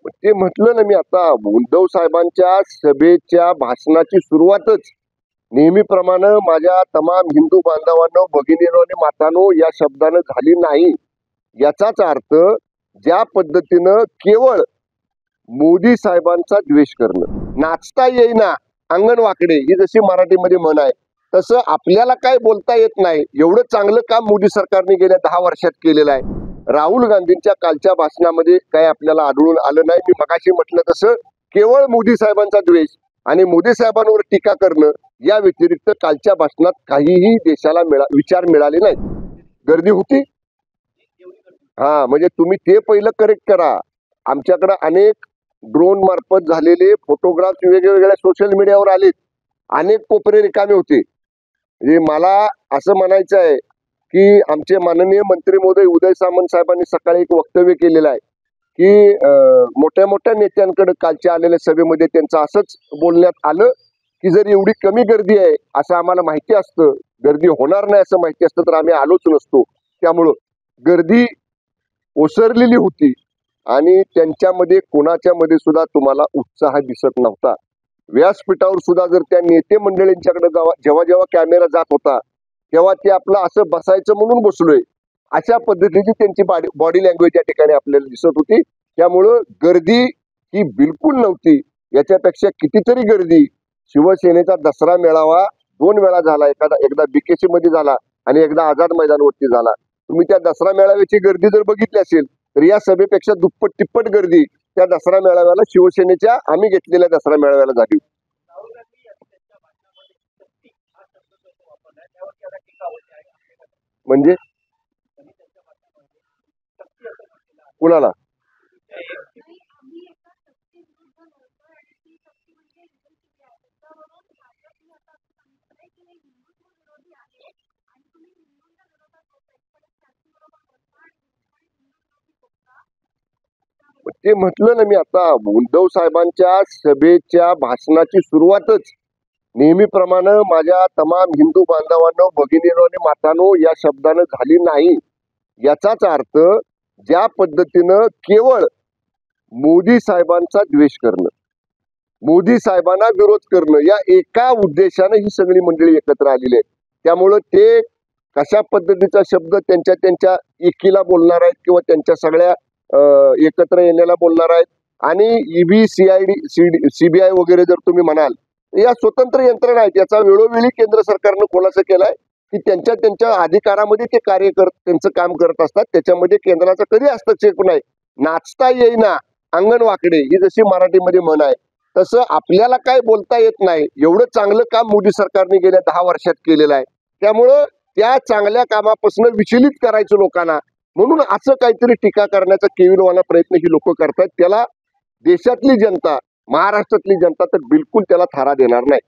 ते म्हटलं ना मी आता, उद्धव साहेबांच्या सभेच्या भाषणाची सुरुवातच नेहमीप्रमाणे माझ्या तमाम हिंदू बांधवांनो, भगिनींनो आणि मातांनो या शब्दानं झाली नाही. याचाच अर्थ ज्या पद्धतीनं केवळ मोदी साहेबांचा द्वेष करणं, नाचता येईना अंगण वाकडे ही जशी मराठीमध्ये म्हण आहे, तसं आपल्याला काय बोलता येत नाही एवढं चांगलं काम मोदी सरकारने गेल्या 10 वर्षात केलेलं आहे. राहुल गांधींच्या कालच्या भाषणामध्ये काय आपल्याला आढळून आलं नाही. मी मगाशी म्हटलं तसं केवळ मोदी साहेबांचा द्वेष आणि मोदी साहेबांवर टीका करणं या व्यतिरिक्त कालच्या भाषणात काहीही देशाला विचार मिळाले नाहीत. गर्दी होती, हा म्हणजे तुम्ही ते पहिलं करेक्ट करा. आमच्याकडे अनेक ड्रोन मार्फत झालेले फोटोग्राफ्स वेगवेगळ्या सोशल मीडियावर आलेत, अनेक कोपरे रिकामे होते. म्हणजे मला असं म्हणायचं आहे की आमचे माननीय मंत्री महोदय उदय सामंत साहेबांनी सकाळी एक वक्तव्य केलेलं आहे की मोठ्या मोठ्या नेत्यांकडे कालच्या आलेल्या सभेमध्ये त्यांचं असंच बोलण्यात आलं की जर एवढी कमी गर्दी आहे असं आम्हाला माहिती असतं, गर्दी होणार नाही असं माहिती असतं तर आम्ही आलोच नसतो. त्यामुळं गर्दी ओसरलेली होती आणि त्यांच्यामध्ये कोणाच्या मध्ये सुद्धा तुम्हाला उत्साह दिसत नव्हता. व्यासपीठावर सुद्धा जर त्या नेते मंडळींच्याकडे जेव्हा जेव्हा कॅमेरा जात होता तेव्हा ते आपलं असं बसायचं म्हणून बसलोय अशा पद्धतीची त्यांची बॉडी लँग्वेज या ठिकाणी आपल्याला दिसत होती. त्यामुळं गर्दी ही बिलकुल नव्हती. याच्यापेक्षा कितीतरी गर्दी शिवसेनेचा दसरा मेळावा 2 वेळा झाला, एकदा बीकेसी मध्ये झाला आणि एकदा आझाद मैदानवरती झाला. तुम्ही त्या दसरा मेळाव्याची गर्दी जर बघितली असेल तर या सभेपेक्षा दुप्पट तिप्पट गर्दी त्या दसरा मेळाव्याला शिवसेनेच्या आम्ही घेतलेल्या दसरा मेळाव्याला झाली. म्हणजे कुणाला ते म्हटलं ना मी आता, उद्धव साहेबांच्या सभेच्या भाषणाची सुरुवातच नेहमीप्रमाणे माझ्या तमाम हिंदू बांधवांनो, भगिनींनो आणि मातांनो या शब्दानं झाली नाही. याचाच अर्थ ज्या पद्धतीनं केवळ मोदी साहेबांचा द्वेष करणं, मोदी साहेबांना विरोध करणं या एका उद्देशानं ही सगळी मंडळी एकत्र आलेली आहेत. त्यामुळं ते कशा पद्धतीचा शब्द त्यांच्या एकीला बोलणार आहेत किंवा त्यांच्या सगळ्या एकत्र येण्याला बोलणार आहेत. आणि ईबी, सीबीआय वगैरे जर तुम्ही म्हणाल या स्वतंत्र यंत्रणा आहेत. याचा वेळोवेळी केंद्र सरकारनं खुलासा केलाय की त्यांच्या अधिकारामध्ये ते त्यांचं काम करत असतात. त्याच्यामध्ये केंद्राचा कधी हस्तक्षेप नाही. नाचता येईना अंगण वाकडे ही जशी मराठीमध्ये म्हण आहे, तसं आपल्याला काय बोलता येत नाही एवढं चांगलं काम मोदी सरकारने गेल्या 10 वर्षात केलेलं आहे. त्यामुळं त्या चांगल्या कामापासून विचलित करायचं लोकांना, म्हणून असं काहीतरी टीका करण्याचा केविलवाना प्रयत्न ही लोक करतात. त्याला देशातली जनता, महाराष्ट्रातली जनता तर बिलकुल त्याला थारा देणार नाही.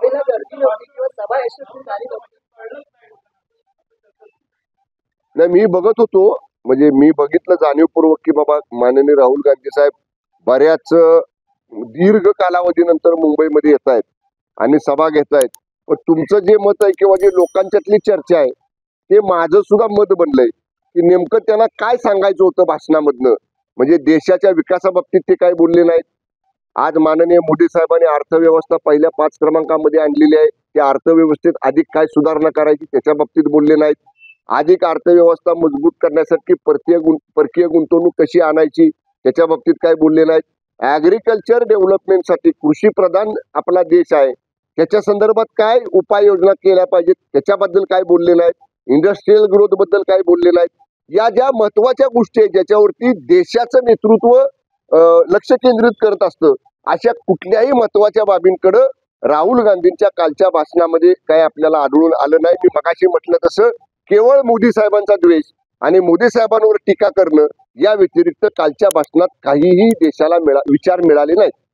मी बघत होतो, म्हणजे मी बघितलं जाणीवपूर्वक की बाबा माननीय राहुल गांधी साहेब बऱ्याच दीर्घ कालावधीनंतर मुंबईमध्ये येत आहेत आणि सभा घेत आहेत. पण तुमचं जे मत आहे किंवा जे लोकांच्यातली चर्चा आहे ते माझं सुद्धा मत बनलंय की नेमकं त्यांना काय सांगायचं होतं भाषणामधनं. म्हणजे देशाच्या विकासाबाबतीत ते काय बोलले नाहीत. आज माननीय मोदी साहेबांनी अर्थव्यवस्था पहिल्या 5 क्रमांकामध्ये आणलेली आहे. त्या अर्थव्यवस्थेत अधिक काय सुधारणा करायची त्याच्या बाबतीत बोलले नाहीत. अधिक अर्थव्यवस्था मजबूत करण्यासाठी परकीय गुंतवणूक कशी आणायची त्याच्या बाबतीत काय बोलले नाहीत. ऍग्रिकल्चर डेव्हलपमेंटसाठी, कृषी प्रधान आपला देश आहे, त्याच्या संदर्भात काय उपाययोजना केल्या पाहिजेत त्याच्याबद्दल काय बोलले नाहीत. इंडस्ट्रीयल ग्रोथ बद्दल काय बोलले नाहीत. या ज्या महत्वाच्या गोष्टी आहेत ज्याच्यावरती देशाचं नेतृत्व लक्ष केंद्रित करत असतं, अशा कुठल्याही महत्वाच्या बाबींकडे राहुल गांधींच्या कालच्या भाषणामध्ये काय आपल्याला आढळून आलं नाही. मी मगाशी म्हटलं तसं केवळ मोदी साहेबांचा द्वेष आणि मोदी साहेबांवर टीका करणं या व्यतिरिक्त कालच्या भाषणात काहीही देशाला विचार मिळाले नाहीत.